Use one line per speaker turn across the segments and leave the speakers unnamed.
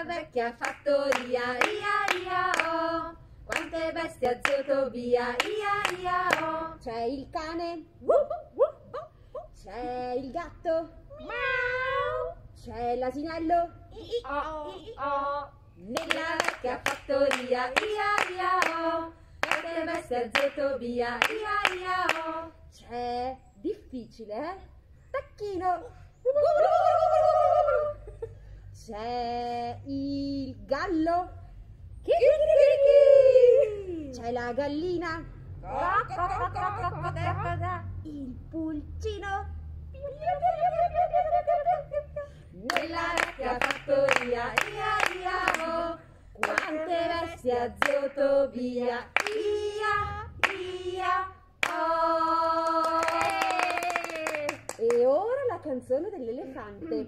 vecchia fattoria, ia ia oh, quante bestie a zio Tobia, ia ia oh.
C'è il cane, c'è il gatto, c'è l'asinello,
Nella vecchia fattoria, ia ia oh, quante bestie a zio Tobia, ia ia oh.
c'è difficile, tacchino, c'è il gallo, c'è la gallina, il pulcino,
Nella vecchia fattoria, ia ia oh, quante bestie a zio Tobia, ia ia oh.
E ora la canzone dell'elefante.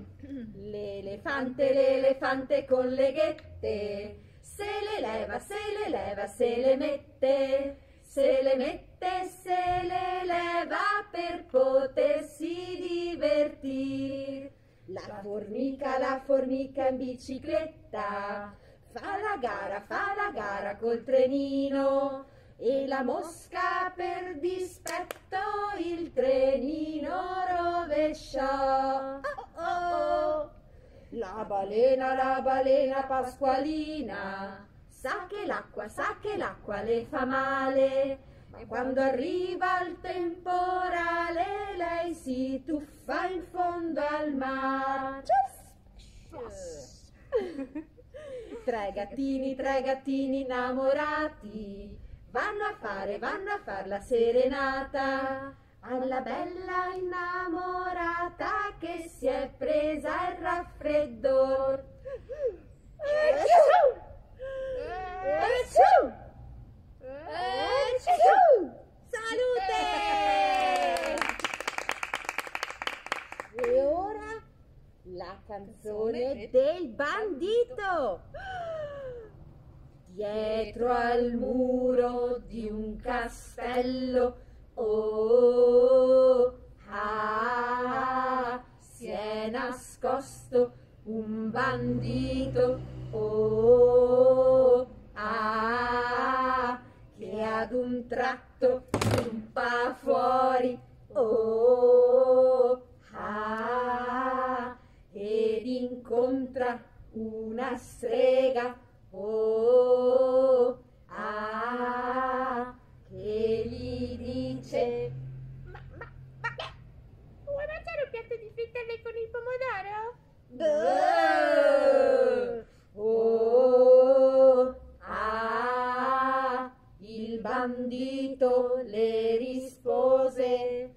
L'elefante con le ghette, se le leva, se le leva, se le mette, se le mette, se le leva per potersi divertir. La formica in bicicletta, fa la gara col trenino, e la mosca per dispetto il trenino rovesciò. Oh, oh. La balena pasqualina, sa che l'acqua le fa male, ma quando arriva il temporale lei si tuffa in fondo al mare. Tre gattini innamorati vanno a far la serenata alla bella innamorata che si è presa il raffreddor. Salute!
E ora la canzone del bandito.
Dietro al muro di un castello, oh, ah, si è nascosto un bandito, oh, ah, che ad un tratto spunta fuori, oh, ah, ed incontra una strega, oh, ah, che gli dice: ma, vuoi mangiare un piatto di frittelle con il pomodoro? Oh, ah, il bandito le rispose: